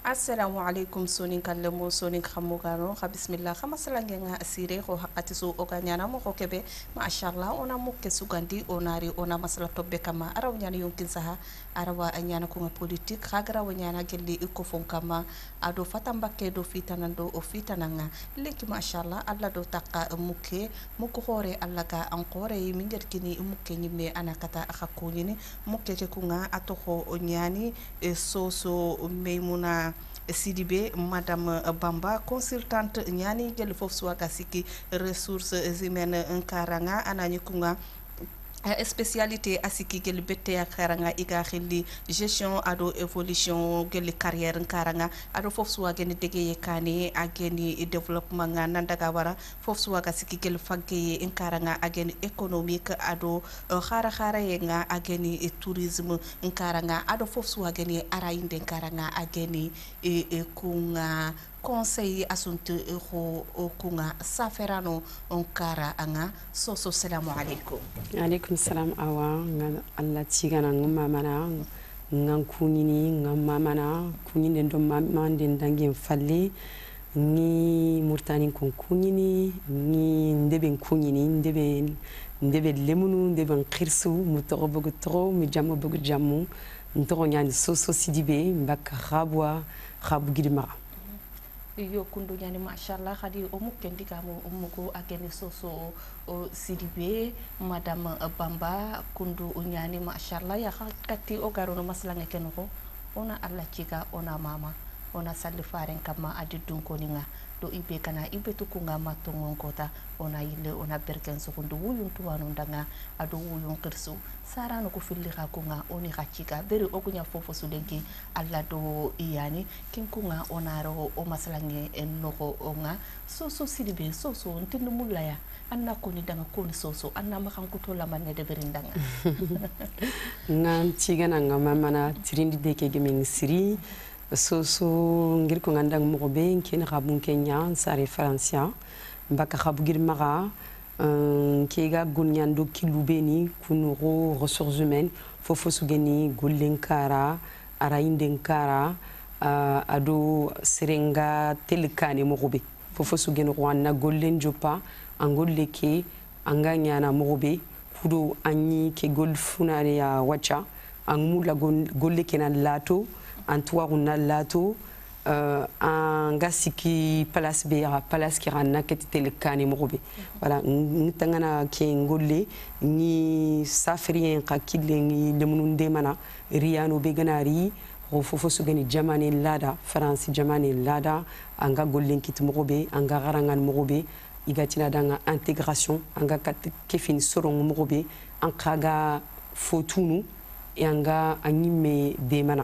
Assalamualaikum sonin kallemo sonin khamugano kha bismillah khama salange nga asire ko hakati so oganyana mo ko kebe mashallah ona mukke sugandi onari ona masala tobbe kama araw nyana yonkin saha arawa anyana ko politique khagra wanyana gelli iko fon kama ado fatambakke do fitanando o fitananga leki mashallah alla do takka mukke mukko hore alla ka encore mi ngerkini mukke nyimme anakata akhakunini mukke ke kunga atoko onyani soso meymuna Sidibé Madame Bamba consultante ñani gel fofu suwaga siki ressources humaines karanga anani kunga spécialité asiki gel bette karanga iga xilli gestion ado évolution gel carrière karanga ado fofu suwaga ni degeye kane ageni développement nga nandaga wara fofu suwaga siki gel fagge karanga ageni économique ado xara yenga ageni tourisme karanga ado fofu suwaga ni arainde karanga ageni kunga conseil asunte ko kunga saferano onkara anga soso salamu alaikum. Alaikum salam awa Allah tigana ngumamana ngankunini ngamamana kuninde ndo mamande ndange falle ni murtani kunkunini ni ndebe kunini ndebe lemunu ndebe khirsu mutoro bugu toro mi jamu bugu jamu ntoro nyani soso Sidibé mbaka khabwa khabu gidima yo kundu nyani mashallah khadi o mukendi kamo umugo ageni soso Sidibé Madame Bamba kundu nyani mashallah ya kati o garono maslange kenoko ona alla chiga ona mama ona salli faren kama adi dunko ninga do ibe kana ibe tukunga matongon kota ona yille ona berken sukundu wuyun tuwanu ndanga ado wuyun kirsu sarano ko filli kunga oni khachika beri okunya fofo sulenki alla do iyani kinkunga onaro o maslange enoko onga soso Sidibé soso ntindu mulaya anna koni danga koni soso anna makan kutola manne de berindanga ngan tigana ngamamana tirindi deke gemeng siri soso ngir ko ngandang mo be ken xabun kenya sa référencia mbaka xabu gir maga kega gonnyando kilubeni kunuro ressources humaines fofo sugeni gollenkara araindenkara ado serenga telkane mo be fofo sugeni rwanda gollen jopa angolleke anganyana mo be kudo anyi ke golfunare ya wacha angmula golleke na lato Antoine Nalato Angasiki Palace Bera Palace Kirana Ketele Kane Morobe voilà Ntangana Kengole ni Safrien Kakile ni Lemununde Mana Riano Beganari Rofofo Sugani Jamane Lada France Jamane Lada Anga Golden Kit Morobe Anga Garangan Morobe Igatina Danga intégration Anga Kefin Sorong Morobe Ankaga Fotunu et Anga Anime Demana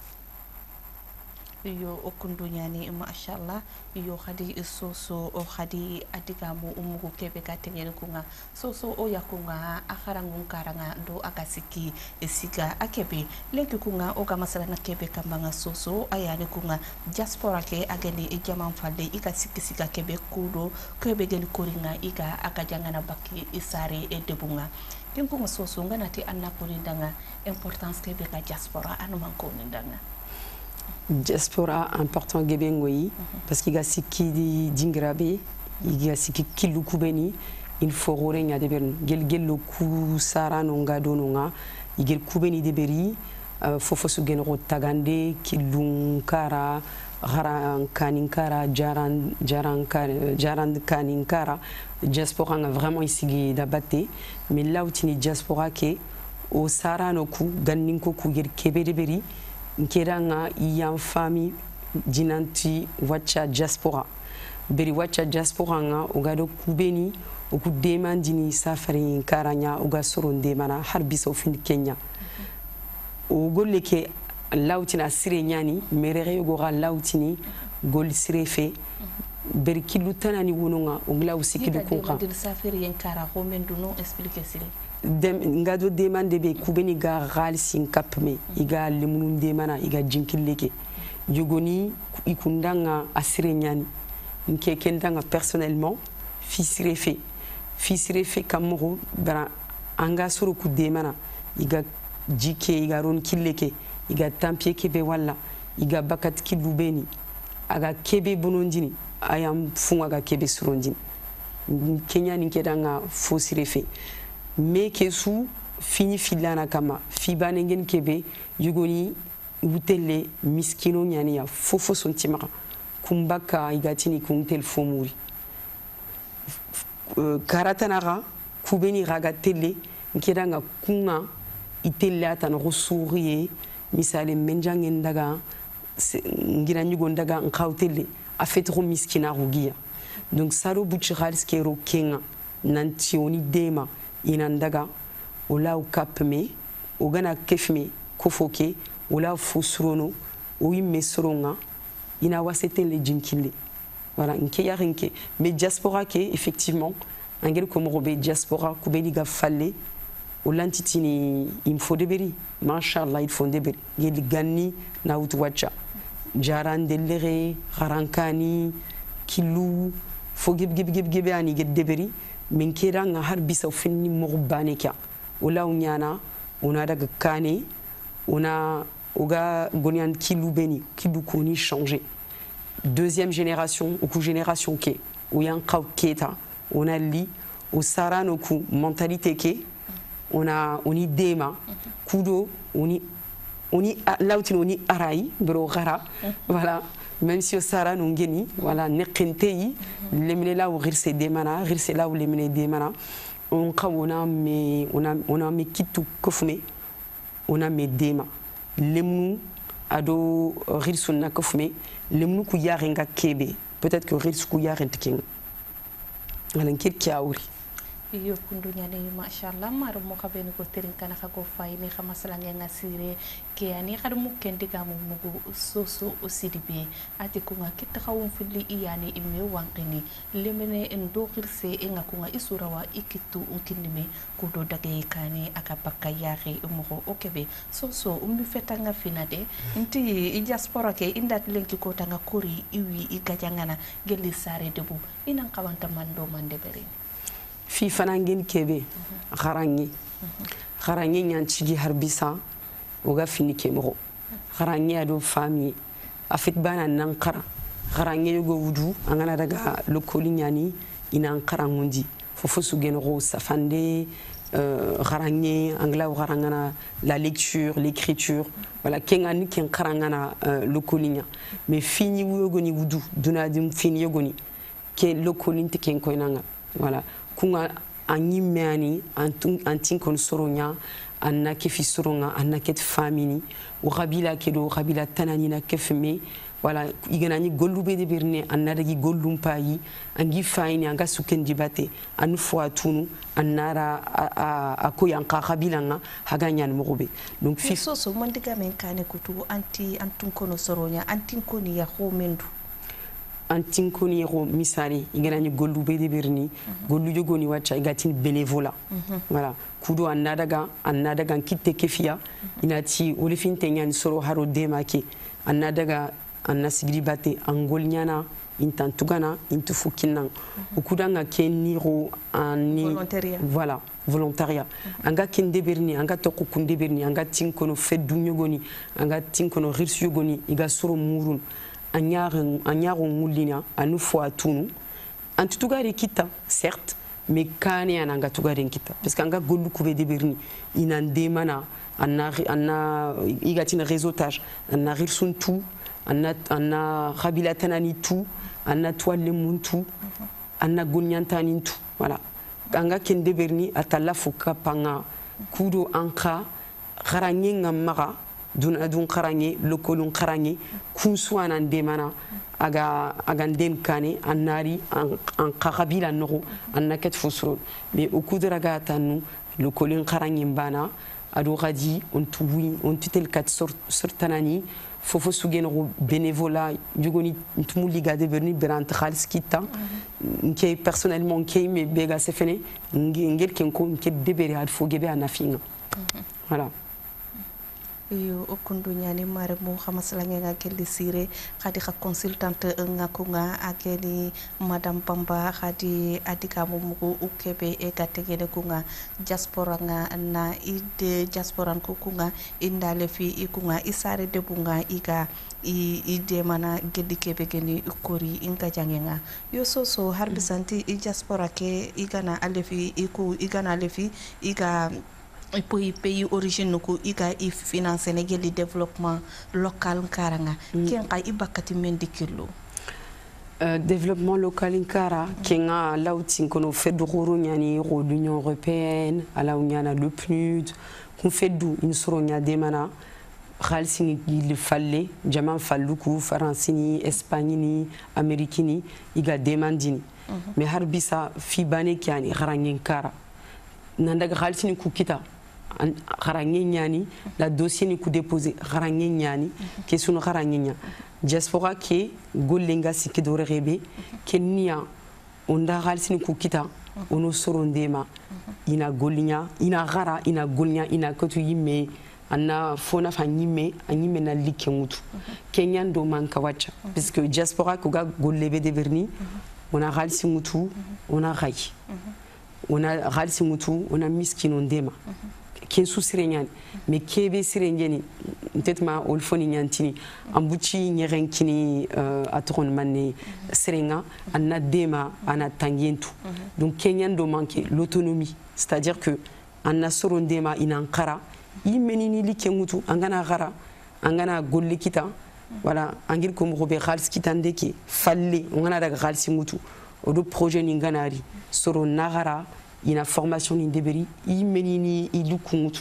yo okundu nyani mashallah yo khadi soso o khadi adigamu umugo kebe gatenyen kunga soso o yakunga akharangun karanga do agasiki esiga akebe leki kunga o ga masala na kebe kambanga soso ayani kunga diaspora ke ageni e jaman falde igasiki siga kebe kudo kebe geni koringa iga akajangana baki isare e debunga kinkunga soso nganati anna konindanga importance kebe ga diaspora anuman konindanga diaspora important gebengoyi parce qu'il y a siki dingrabe il y a siki kilukubeni il faut rorenya de ben gello ku sarano ngado nonga igel kubeni de beri fofo su genro tagande kilunkara garan kaninkara jaran kaninkara diaspora nga vraiment ici d'abate mais là où tini diaspora ke o sarano ku ganninko ku gel kebe de beri Nkeranga yan famille dinanti wacha diaspora beri wacha diaspora nga ogado kubeni oku demandini safari karanya oga soron demana harbiso fin Kenya o golleke lawtina sire nyani merere gora lawtini gol sire fe beri kilu tanani wononga oglaw sikidu konka safari kara ko menduno expliquer sire ngado demande be kubeni ga galsin kapme iga lemunun demana iga jinkileke jogoni ikundanga asirenyani nke kendanga personnellement fisrefe kamoro bara anga suru ku demana iga jike iga ron killeke iga tampie ke be walla iga bakat kilubeni aga kebe bonondini ayam funga ga kebe surondini Kenya ni kedanga fosire fe me kesu fini filana kama fibanengen kebe yugoni utele miskino nyani ya fofo sontimaka kumbaka igatini kuntel fomuri karatanara kubeni raga tele nkedanga kunga itele atana resourie misale menjangen daga ngira nyugo daga nkautele afetro miskina rugia donc saro butchiral skero kenga nanti oni dema inandaga ola ukapme ogana kefme kofoke ola fusrono oyi mesronga ina wasete le jinkile voilà nke yarinke mais diaspora ke effectivement angel comme robé diaspora kubeli ga falle olantitini il faut deberi machallah il faut deberi yeli ganni na utwacha jaran delere harankani kilu fo geb ani get deberi min kera nga har bisa finni morbane kya ola unyana ona daga kane ona oga gonian kilu beni kilu koni changer deuxième génération ou génération ke oyan keta on a li au sarano ku mentalité ke oni dema kudo oni lautin oni arai bro gara voilà même si au sarano ngeni voilà nekentei lemine la ou rirse demana rirse la ou lemine demana on kawona me on a me kitu kofume on a me dema lemnu ado rirsun na kofume lemnu ku yarenga kebe peut-être que rirsu ku yarent king alan kit kiawri yo kundu nyane mashallah mar mo xabene ko terin kana xa ko fay ni xama salange nga sire ke ani xar mu kendi ga mu mugo soso osidibe ati ko nga kit xawum fili iyani imme wankini lemene en do xirse e nga ko nga isura wa ikitu unkinime ko do dage kani aka bakka yaxe mo okebe soso umbi fetanga finade nti diaspora ke indat lenki ko tanga kori iwi igajangana geli sare debu inan xawanta mando mande bere fi fanangen kebe garangi nyanchigi harbisa oga fini kemro garangi ado fami afit bana nankara garangi yogo wudu angana daga lokoli nyani ina ankara ngundi fofo sugenro safande garangi angla garangana la lecture l'écriture voilà kengani ken karangana lokoli nya mais fini yogo ni wudu dunadim fini yogo ni ke lokoli te ken koinanga voilà kunga anyimeani antin kon soronya anna kefi soronga anna ket famini o qabila kedo qabila tanani na kefme voilà iganani gollube de birne anna dagi gollum payi angi fayni anga sukendi bate anu fo tunu annara akoyan ka qabila nga haganyan mogobe donc fi soso mondiga men kane kutu antun kono soronya antin koni ya khomendu antinkoni yero misali iganani gollu bede berni gollu jogoni wacha igatin bénévolat voilà kudo annadaga kitte kefia inati olifinte nyani soro haro demake annadaga annasigri bate angolnyana intantugana intufukinan ukudanga keniro ani voilà volontariat anga kende berni anga toko kunde berni anga tinkono feddu nyogoni anga tinkono rirsu yogoni iga soro murun anyaro ngulina anu fo atunu antutugare kita certes mais kane ananga tugare kita parce que anga gollu kube de berni inande mana anna igatina réseautage anna rilsun tout anna rabilatanani tout anna toile muntu anna gonyantani tout voilà anga kende berni atalla foka panga kudo anka garanyenga maga dun karange lokolun karange kunsuana ndemana aga ndem kane annari an qabila no annaket fusrun mais au coup de ragata nu lokolun karange bana ado gadi on tutel kat sortanani fofo sugen ro bénévolat jugoni tumu liga de berni berant khalis kita nke personnellement nke me bega sefene ngel ken ko nke debere ad fo gebe anafinga voilà yo okundu nyani mare mo xamasalange nga kelli sire khadi kha consultante nga ko nga akeni madame Pamba khadi adika mo mugo ukebe e gategene ko nga diaspora nga na ide diaspora ko nga indale fi ikunga isare debunga iga ide mana gedi kebe geni ukori inga jangenga yo so harbisanti i diaspora ke igana alefi iku igana alefi iga pour pays origine ko iga i finance Sénégal développement local karanga ken ka ibakati mendikilo développement local inkara kenga lautin kono fedoro nyani ro l'Union européenne ala unyana le PNUD kun fedu insoronya demana khalsini gil falle jaman falluku faransini espagnini amerikini iga demandini mais harbisa fi bane kyani gharangen kara nandaga khalsini ku kita gharangen nyani la dossier ni ku déposer gharangen nyani question gharangen nya diaspora ke gollenga sikidore rebe kenya onda khalsini ku kita ono sorondema ina golnya ina gara ina golnya ina kotu yimme anna fona fanyime anyime na like mutu kenyan do manka wacha puisque diaspora ko ga gollebe de verni on a khalsi mutu on a ray on a khalsi mutu on a miskino ndema ken su sirenyani mais kebe sirenyani peut-être olfoni nyantini ambuchi nyerenkini atron manne sirenga anna dema ana tangentu donc kenyan do manque l'autonomie, c'est-à-dire que anna sorondema inankara imenini like mutu angana gara angana golle kita voilà angir ko mo be khals kitande ke falle ngana daga khalsi mutu odo projet ni nganari soro nagara ina formation ni deberi imenini iluku mutu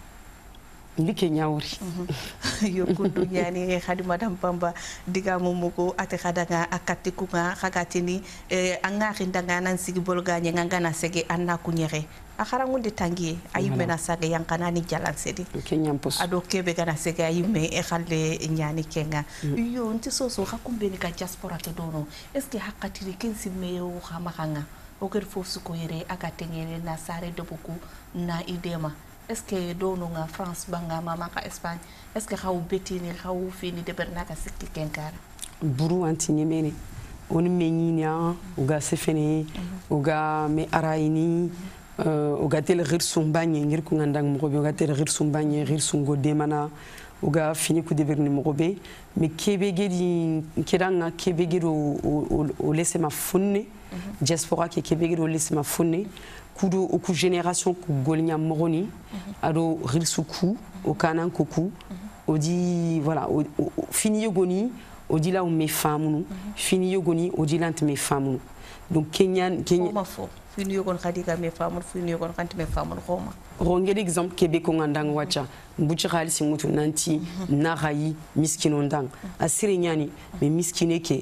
like nyawri yo kundu nyani khadi madame Pamba diga mumuko ate khadanga akati kunga khagatini anga khindanga nan sigi bolga nyanga sege anna kunyere akhara ngundi tangi ayime na saga yankana ni jalan sedi ado kebe gana sege ayime e khalle nyani kenga yo nti soso khakumbe ni ka diaspora ke dono est ce que hakatiri kensi meyo khamakanga oker fofu ko yere akatengene na sare de beaucoup na idema est-ce que dono nga France banga mama ka Espagne est-ce que xaw betini xaw fini de bernaka sikki kenkara buru antini mene on menyinya uga sefene uga me araini uga tel ghirsun banye ngir ku ngandang mo uga tel ghirsun banye ghirsun go demana uga fini ku de berni mo be mais kebege di kedanga kebege o laisser ma funne diaspora ke kebege do laisser ma funne kudo oku génération ku golnya moroni ado rilsuku o kanan koku odi voilà fini yogoni odi la o me famunu fini yogoni odi lant me famunu donc kenyan fini yogon khadika me famunu fini yogon kanti me famunu roma ronge exemple kebeko ngandang wacha mbuchi khalisi mutu nanti na rayi miskino ndang asiri nyani me miskine ke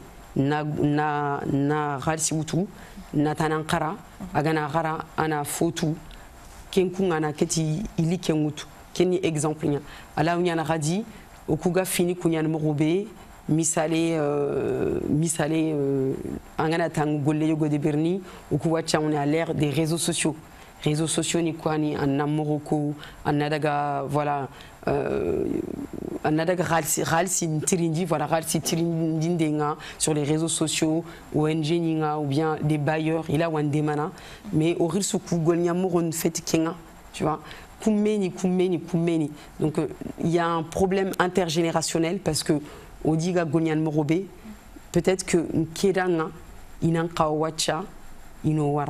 na khalisi mutu natanan kara agana kara ana fotu kenku ngana keti ili kengutu keni exemple nya ala unya na radi okuga fini kunya no robe misale angana tang golle yogo de berni okuwacha on est à l'ère des réseaux sociaux ni kwani en Morocco en daga voilà anadaga ralsi tirindi voilà ralsi tirindi ndenga sur les réseaux sociaux ONG ninga ou bien des bailleurs il a wandemana mais au risque ku golnya moron fait kenga tu vois kumeni donc il y a un problème intergénérationnel parce que odiga golnya morobe peut-être que kedanga inanka wacha inowara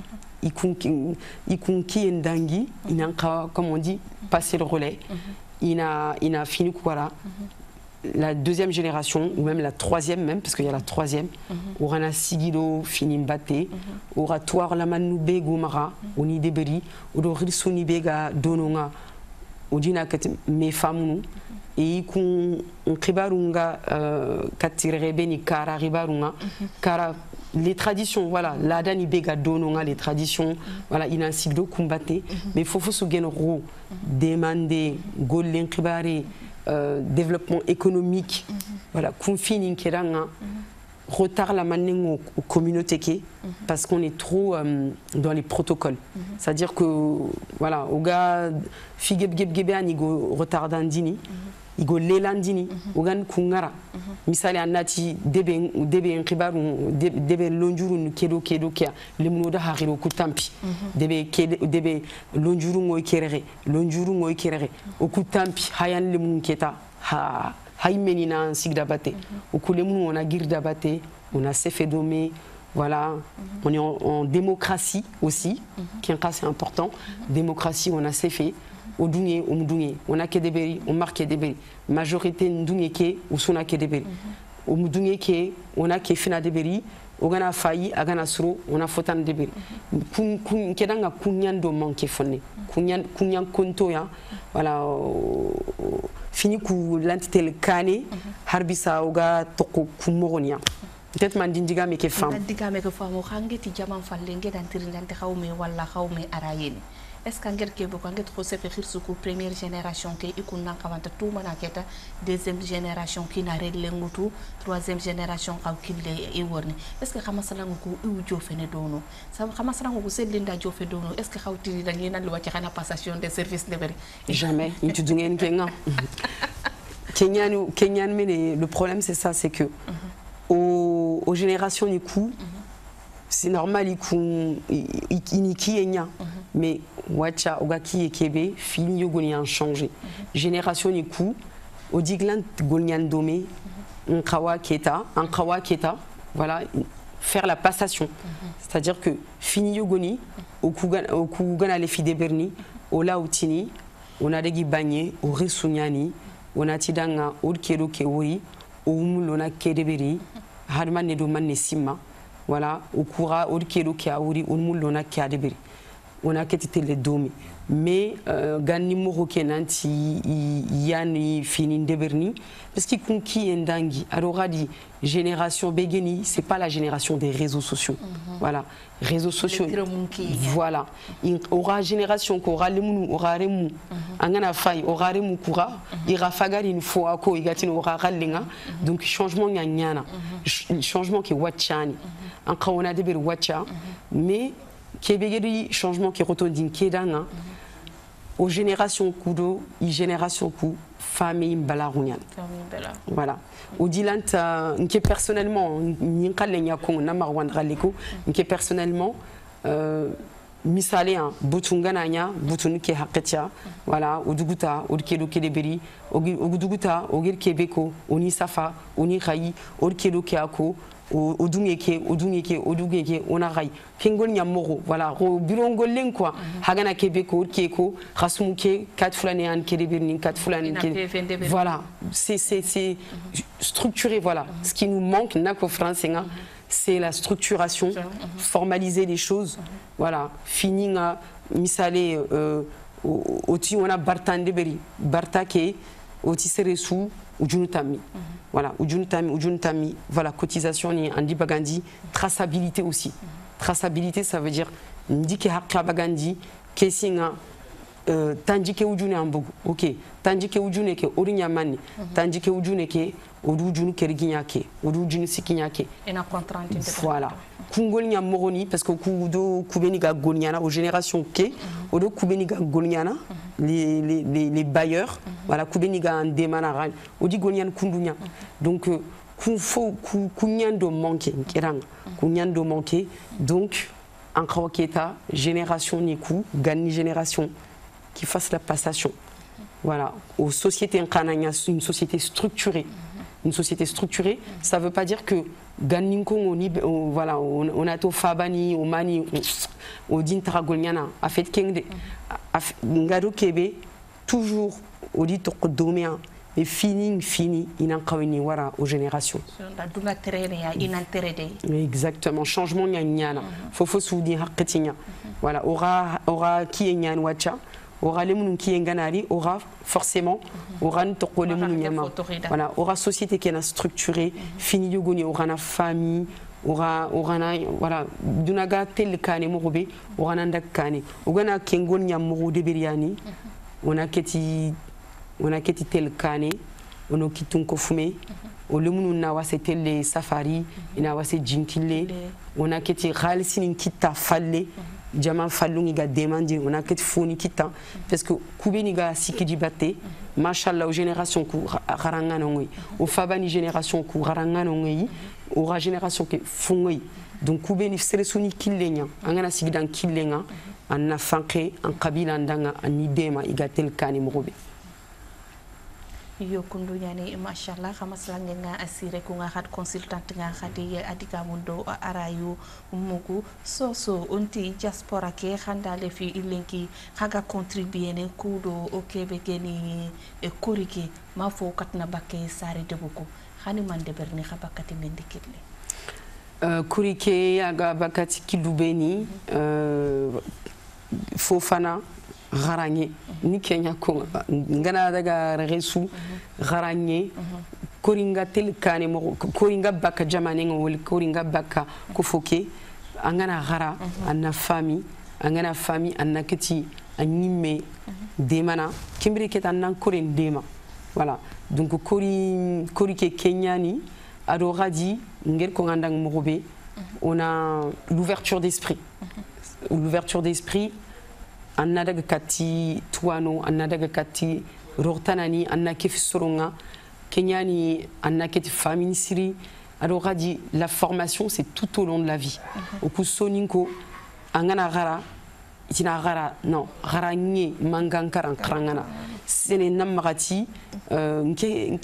ikunki ndangi inanka comme on dit passer le relais il a fini quoi la deuxième génération ou même la troisième même parce qu'il y a la troisième aura na sigilo fini mbaté aura toir la manube gomara oni deberi odo rilsoni bega dononga odina kat me famunu et kun khibarunga katire beni kara ribarunga kara les traditions voilà la dani bega dononga les traditions voilà il a un cycle combatté mais faut se gagner ro demander gollen khibare développement économique voilà confini keranga retard la manière aux communautés qui parce qu'on est trop dans les protocoles. C'est-à-dire que voilà, au gars figeb anigo retard d'andini, igo lelandini, au gars kungara. Misali anati debe nkibaru debe lonjuru kedo kia lemunoda hariro kutampi debe lonjuru ngoy kerere okutampi hayan lemun keta ha Haïmenina Sigdabate. Au Koulemou, on a Girdabate, on a Sefedome, voilà. On est en démocratie aussi, qui est un cas c'est important. Démocratie, on a Sefé, au Dounié, au Mdounié. On a Kedeberi, on marque Kedeberi. Majorité Ndounyeke, ou Sona Kedeberi. Au Mdounieke, on a Kefina Deberi, au Gana Fayi, à Gana Suro, on a Fotan Deberi. Kedanga Kounyan do manque fonné. Kounyan Konto, voilà. Fini ku l'entité kane harbisa oga toko kumoronia peut-être man dindiga me ke femme dindiga me ke femme xangi ti jaman fallenge dan tirindante xawme wala xawme arayeni est-ce que ngel ke boko ngel xose fe xirsuku première génération ke ikun nan xawanta tout mana keta deuxième génération ki na regle ngutu troisième génération xaw kille e worni est-ce que xama salangu ko u jofene dono sa xama salangu ko selinda jofe dono est-ce que xaw tiri dan yena lo ci xana passation de service de bari jamais itu dungen kenga Kenyan mais le problème c'est ça, c'est que aux générations du coup c'est normal iniki enya mais wacha ogaki ekebe fini yogoni en changé génération du coup au diglant golnyan domé un kawa keta voilà faire la passation c'est-à-dire que fini yogoni au kugana les filles berni au lautini on a des bagné au resunyani on a tidanga od kedo keori oumulona kedeberi harman ne do man sima voilà au coura od kedo keori oumulona kedeberi on a ketité les domi mais ganni moro kenanti yani fini deberni parce qu'il conquit endangi alors dit génération begeni c'est pas la génération des réseaux sociaux voilà réseaux sociaux voilà il aura génération qu'aura le munu aura remu angana fay aura remu kura ira fagari une fois ko igatino aura ralinga donc changement nyana changement qui wachani en on a des wacha mais kebegeri changement qui retourne kedanga aux générations kudo i génération ku famille balarunyana voilà au dilanta nke personnellement nyinkallenya ko na marwandra leko nke personnellement misale un butungana nya butun ke haketia voilà oduguta odkedo kedeberi oduguta ogir kebeko oni safa oni khayi odkedo keako odungeke on a ray pingol nyamoro voilà birongo len quoi hagana kebeko keko khasumuke 4 fulane an kedeberni 4 fulane voilà c'est structuré voilà ce qui nous manque nako français c'est la structuration formaliser les choses voilà fininga misale oti on a bartandeberi bartake oti seresu ujunutami voilà ujunutami voilà cotisation ni andi bagandi traçabilité aussi traçabilité ça veut dire ndike hakla bagandi kesinga tandike ujune ambogu ok tandike ujune ke orinyamani tandike ujune ke odujunu kerginyake odujunu sikinyake ena contrainte voilà kungol nyamoroni parce que kudo kubeni ga golnyana aux générations ke odo kubeni ga golnyana les bailleurs voilà kubeni ga ndemana odi golnyan kundunya donc kunyando manqué kunyando manqué donc en kawaketa génération niku gani génération qui fasse la passation voilà aux sociétés en une société structurée. Une société structurée, ça ne veut pas dire que Ganinko, voilà, on a tout Fabani, au Mani, au Dintra Golniana, a fait Kende, Ngado Kebe, toujours au dit Doméa, mais fini, il n'a pas une wara aux générations. Exactement, changement nyana, faut souvenir Haketina. Voilà, aura qui est nyan wacha. Aura les mouns qui enganari, aura forcément aura les mouns voilà, aura société qui est structurée, fini yogoni, aura na famille, aura na voilà, dunaga tel kane morobe, aura nanda kane, aura kengon nyamoro de beriani, on a keti tel kane, ono kitun ko fume o lemunu na wase telle safari ina wase jinkille ona keti khalisinin kitta falle jama fallungi ga demandi on a keti foni kita parce que kubeni ga sikiji batte machallah génération ku garangana ngoy o fabani génération ku garangana ngoy o ra génération ke fungoy donc kubeni sresuni killenya angana sigidan killenga anna fanke an qabila ndanga an idema igatel kani mogobe yo kundu nyane mashallah khamaslange nga asire ku nga hat consultant nga khadi adiga mundo arayu mugu soso unti diaspora ke khandale fi ilenki khaga contribuer ne kudo o kebe geni e korike ma fo katna bakke sare debuko khani man de berni khabakati mendikile korike aga bakati kilubeni fofana garanye ni Kenya ko ngana daga resu garanye koringa telkane mo koringa baka jamane ngol koringa baka ko foke angana gara anna fami anna kiti anime demana kimbiri ket anna korin dema voilà donc kori ke kenyani ado radi ngel ko ngandang mogobe on a l'ouverture d'esprit anna daga kati tuano anna daga kati rortanani anna kef soronga kenyani anna keti faminisiri alors dit la formation c'est tout au long de la vie au coup soninko angana gara itina gara non gara nye mangankara krangana sene namagati nke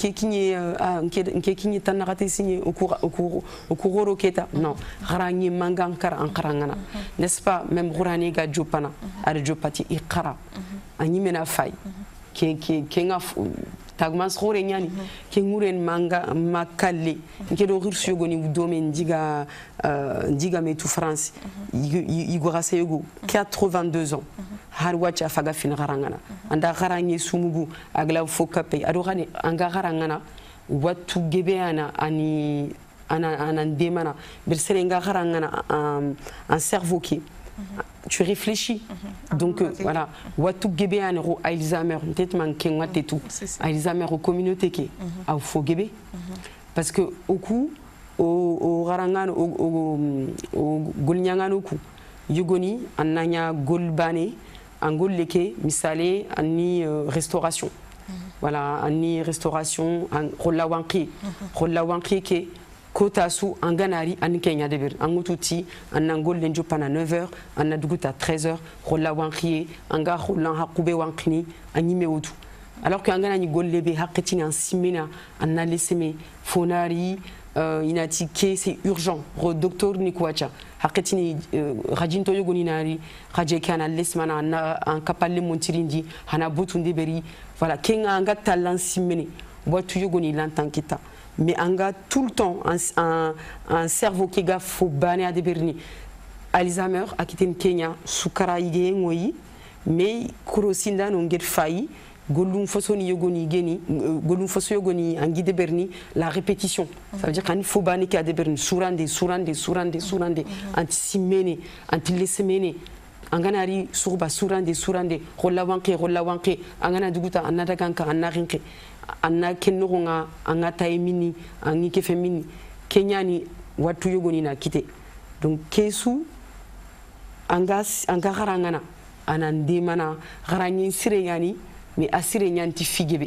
kinye tanagati signé au cours roketa non gara nye mangankara krangana n'est-ce pas même rurani ga jopana ar jopati iqara ani mena fay kenga tagmas khore nyani ke nguren manga makalle ke do hirsu goni domaine diga metu France igora seyego 82 ans har wacha faga fin garangana anda garangi sumugu agla fokape adorani anga garangana watu gebeana ani ana demana berserenga garangana un cerveau qui tu réfléchis donc voilà watu gebeane ro Alzheimer peut-être manqué ngate tout Alzheimer au communauté qui a fo gebe parce que au coup au garangano au golnyangano ku yugoni ananya golbane angol leke misale ani restauration voilà ani restauration rolla wankri ke Kotasu anganari an Kenya deber angututi an angol lenjo pana 9h an aduguta 13h rolla wankriye anga rollan hakube wankini anime otu alors que angana ni gollebe haketini en simena an aleseme fonari inati ke c'est urgent ro docteur nikwacha haketini rajinto yogoni nari raje kana lesmana an kapalle montirindi hana butunde beri voilà kenga anga talan simene botu yogoni lantankita mais anga tout le temps un cerveau qui ga fo bane à deberni Alzheimer a quitté Kenya sukara ige ngoyi mais kurosinda no ngel fayi golum fosoni yogoni geni golum foso yogoni angi deberni la répétition ça veut dire qu'il faut bane qui a deberni surande antisimene antilesemene anganari surba surande rolla wanke angana duguta anada ganka anarinke anna kennogonga anga taymini angi kefemini kenyani watu yogoni na kite donc kesu anga garangana anande mana garanyi sireyani mais asire nyanti figebe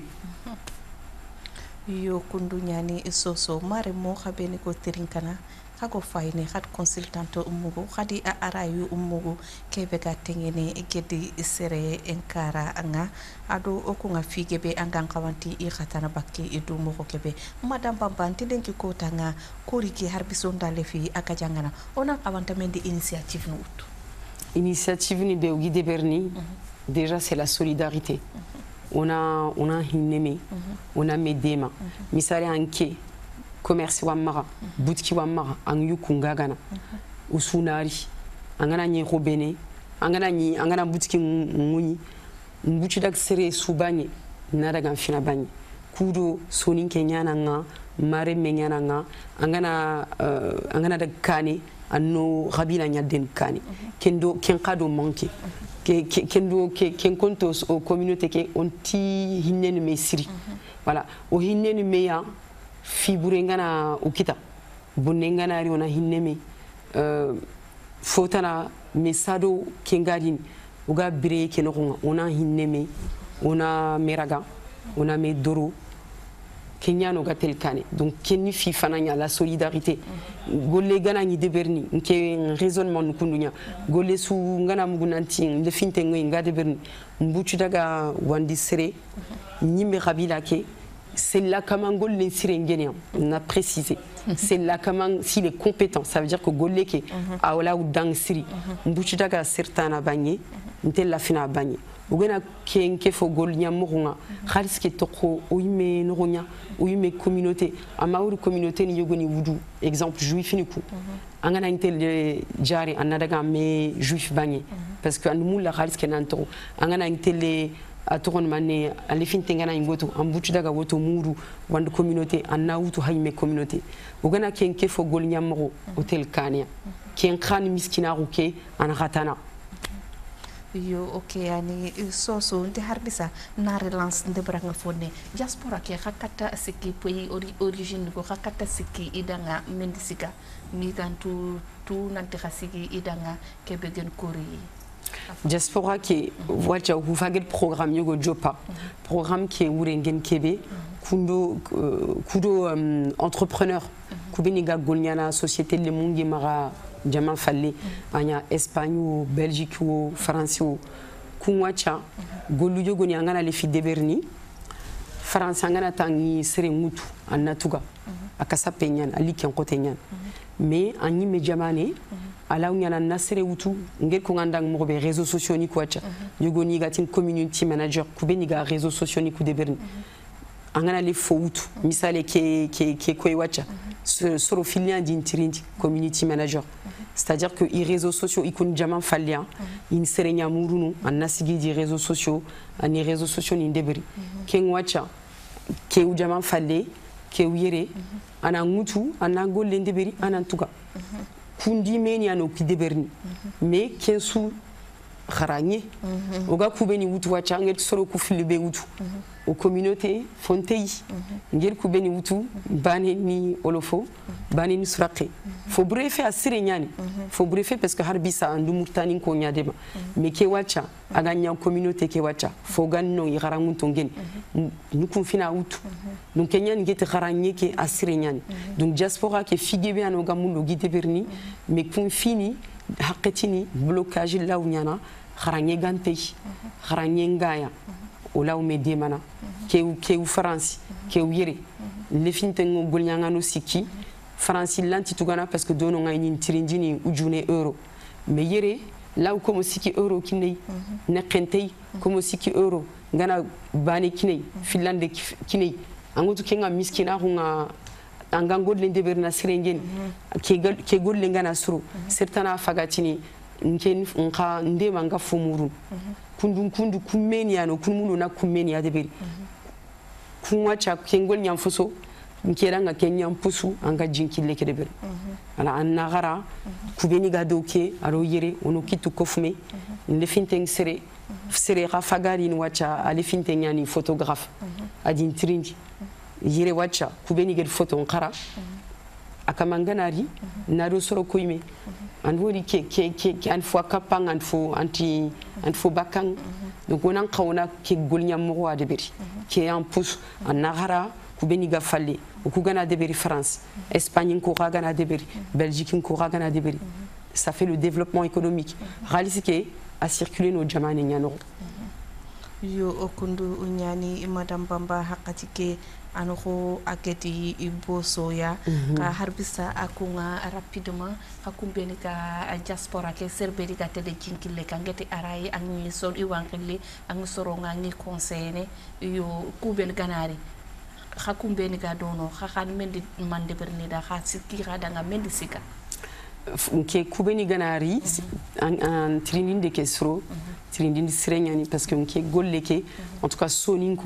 yo kundu nyani soso mare mo khabeni ko terinkana kago fayne khat consultante umugo khadi a arayu umugo kebe ga tengene gedi sere enkara anga ado okunga figebe anga kawanti I khatana bakki edu mo kebe madame bambanti denki ko tanga koriki harbisonda lefi akajangana ona kawanta mendi initiative no utu initiative ni be guide berni déjà c'est la solidarité on a hineme on a medema misale anke commerce wa mara boutique wa mara an yukunga gana usunari angana nyi robene angana boutique nguni nguchi dak sere subanye nada gan fina banye kudo sonin kenyana nga mare menyana nga angana dak kane anno rabila nyaden kane kendo kenkado manke ken kontos aux communautés qui ont ti hinen mesiri voilà o hinne ni meya fibre ngana o kita bonne ngana ri ona hinne me fotana mesado kengadin uga bire ke no ona hinne me ona meraga ona me doro Kenya no gatel kane donc kenni fi fananya la solidarité golle gana ni deberni nke raisonnement kundunya golle su ngana mugunanti le finte ngoy ngade berni mbuchu daga wandi sere nyimbe kabila ke c'est là comment golle sire ngene on a précisé c'est là comment s'il est compétent ça veut dire que golle ke awla ou dang siri mbuchu daga certana bagné ntel la fina bagné ogena kenke fo gol nyamurunga khalis ke toko oyime nogonya oyime communauté amauru communauté ni yogoni wudu exemple juif ni ku angana intel jari anadaga me juif bagné parce que anmu la khalis ke nanto angana intel atoron mané alifin tengana ingoto ambuchu daga woto muru wand communauté anawutu hayme communauté ogena kenke fo gol nyamuro hotel kania ken khan miskina ruke an ratana yo ok yani soso nte harbisa na relance nde branga fone diaspora ke hakata siki pays origine ko hakata siki idanga mendisika mi tantu tu nanti khasiki idanga kebegen kori diaspora qui voiture vous faites le programme yogo jopa programme qui est urengen kebe kundo entrepreneur kubeniga golnyana société le mungi mara Diamant Fallé, anya Espagne ou Belgique ou France ou Kunwacha, Goluyo Gonyangana les filles de Berni, France Angana Tangi Seremutu, Anatuga, Akasa Penyan, Ali Kiankotenyan. Mais en immédiatement, à la Uniana Nasereutu, Ngel Kongandang Morbe, réseaux sociaux ni Kwacha, Yogoni Gatin Community Manager, Kubeniga, réseaux sociaux ni Kou de Berni. Angana les Foutu, Misale qui Kwewacha, Sorofilian d'Intirinti, Community Manager. C'est-à-dire que les réseaux sociaux, ils connaissent jamais fallu. Ils se réunissent à Mourounou, à Nasigui des réseaux sociaux, à les réseaux sociaux ni débris. Kengwacha, qui est jamais fallu, qui est ouéré, à Nangoutou, à Nangol l'indébri, à Nantuga. Kundi meni à nos qui déberni. Mais qui sous Haragné, au gars Koubeni Woutou, Wacha, ngel solo Koufilbe Woutou. Aux communautés Fontei, ngel Koubeni Woutou, Bane ni Olofo, Bane ni Surake. Faut briefer à Sirenyani. Faut briefer parce que Harbisa and Murtani Konya dema. Mais Kewacha, a gagné en communauté Kewacha. Faut gagner Iraranguntongen. Nous confina out. Donc Kenyan get Haragné qui à Sirenyani. Donc diaspora qui figé bien au Gamundo Guide Berni, mais confini, Haketini, blocage là où yana, Haragné Gantei, Haragné Ngaya. Ola ume demana ke u France ke u yere le fintengo golnyanga no siki France lanti tugana parce que dono ngai ni tirindini ujune euro mais yere là où comme siki euro kinei nekentei comme siki euro ngana bani kinei Finlande kinei angotu kenga miskina hunga angango lende berna sirengen ke gol lengana suru certaina fagatini nken nka ndema nga fumuru kundu kumeni ano kunmuno na kumeni adeberi kunwacha kengol nyamfuso nkera nga kenyam pusu anga jinkille kedeberi ala annagara kubeni gadoke aro yere ono kitu kofme le finteng sere rafagari ni wacha ale finteng yani photographe adin trindi yere wacha kubeni gel photo nkara akamanganari naro soro koime an woni ke an fois kapang an fo bakang donc on an kauna ke golnya mo wa de beri ke en pousse en nagara ku beni ga falle ku gana de beri France Espagne ko gana de beri Belgique ko gana de beri ça fait le développement économique réaliser à circuler nos jamane nyano yo okundu unyani madame Bamba hakati ke anoko aketi ibosoya ka harbisa akunga rapidement hakumbeni ka diaspora ke serberi ka tede kinkile ka ngeti arai angi sol iwankile angi soronga ngi conseiller yo kubel ganari hakumbeni ka dono khakan mendi mande bernida khasiki radanga mendi sika ke kubeni ganari en trindin de kesro trindin sirenyani parce que ke golle ke en tout cas sonin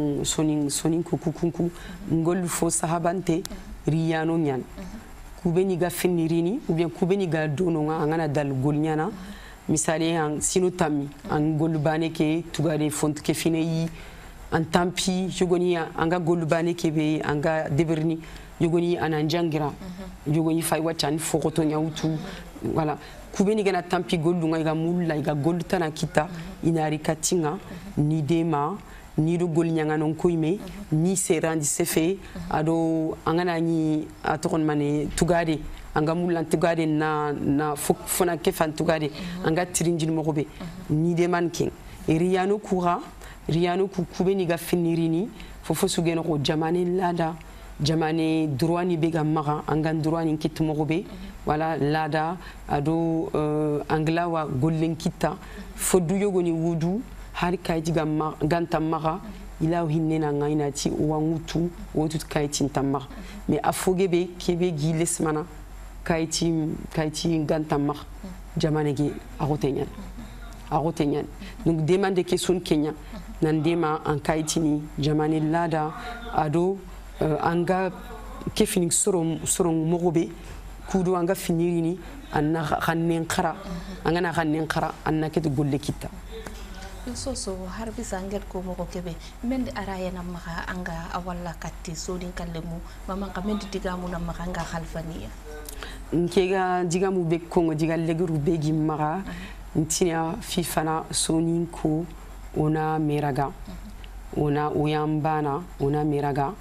ko kukunku ngol fo sahabante riyano nyan kubeni ga finirini ou bien kubeni ga dono ngana dal golnyana misali an sinotami an golbane ke tugade font ke fineyi en tampi jogoni anga golubane kebe anga deberni jogoni ananjangira jogoni fay wachan fokoto nyautu voilà kubeni gana tampi golunga iga mulla iga golutana kita inari katinga ni dema ni do gol nyanga non koyme ni serandi sefe ado angana ni atokon mane tugade anga mulla tugade na fona kefan tugade anga tirinjin mogobe ni deman king riano kura riano ku kubeni ga finirini fofo sugeno ko jamane lada jamane droani bega maga anga droani kit mogobe wala lada ado anglawa gollen kita fodu yogoni wudu har kayti ganta maga ila hinena ngaina ti wangutu wotu kayti tamma mais afogebe kebe gilesmana kayti ganta maga jamane gi agotenyan donc demande question kenya nandema an kayti ni jamane lada ado anga kefini soron mogobe kudo anga finirini anna khannen khara angana khannen khara anna keto golle kita so harbi sangel ko moko kebe mende araya na maka anga awalla katti sodin kallemu mama kamendi digamu na maka anga khalfaniya nkega digamu be kongo digal leguru be gimara ntinya fifana sonin ko ona meraga ona oyambana ona meraga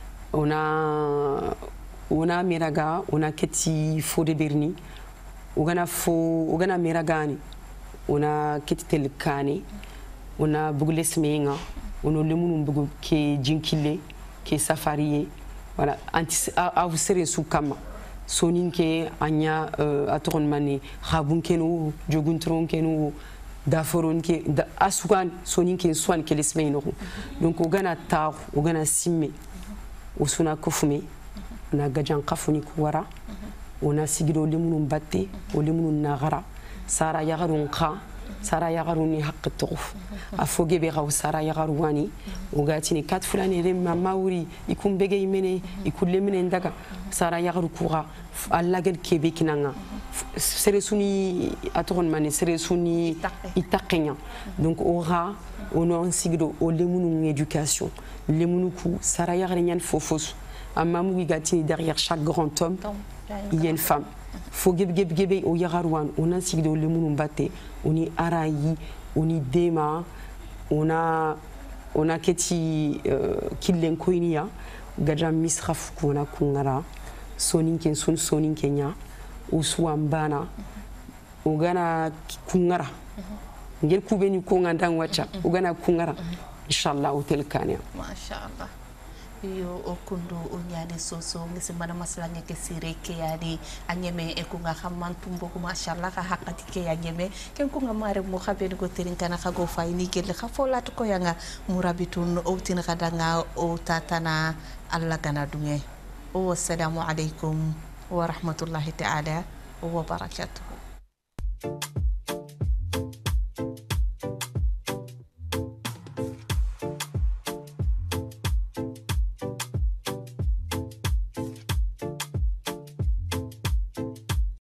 ona meraga ona keti fode berni ogana meragani ona keti telkani ona bugles menga ono lemunu bugu ke jinkile ke safariye voilà anti avu sere su kama soninke anya atron mani khabunkenu joguntron kenu daforon ke da asukan soninke swan ke lesmeino donc ogana taw ogana simme osuna kofume na gajan kafuni kuwara ona sigido lemunu batte o lemunu nagara sara yagarun kha sara yagaruni haqq tuquf afoge be gaw sara yagarwani ogatini kat fulani re mamauri ikum bege imene ikulle mene ndaga sara yagaru kuga alla gel kebe kinanga sere suni atron mani sere suni itaqenya donc ora ono sigido o lemunu éducation lemunu ku sara yagarnyan fofos amamu gatini derrière chaque grand homme il y a une femme faut gebe o yagarwan ona sigido lemunu batte oni arayi oni dema ona keti killen koiniya gaja misraf kuna kungara sonin kenya uswambana ogana kungara ngel kubeni ko ngandan wacha ogana kungara inshallah hotel kania mashallah yo okundu unyani soso ngisimana maslanya ke sireke yani anyeme ekunga khamantumbo ko mashallah ka hakati ke anyeme ken ko ngamare mo khabeni ko tirin kana khago fayni gel khafolat ko yanga murabitun o tin khadanga o tatana alla kana dunye o assalamu alaikum wa rahmatullahi ta'ala wa barakatuh.